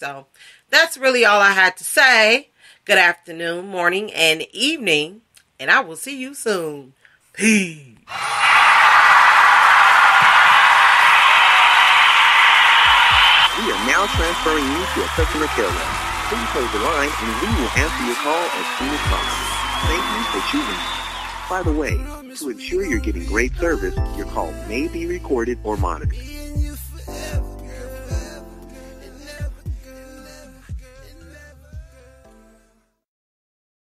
So that's really all I had to say. Good afternoon, morning, and evening, and I will see you soon. Peace. We are now transferring you to a customer care rep. Please hold the line and we will answer your call as soon as possible. Thank you for choosing us. By the way, to ensure you're getting great service, your call may be recorded or monitored.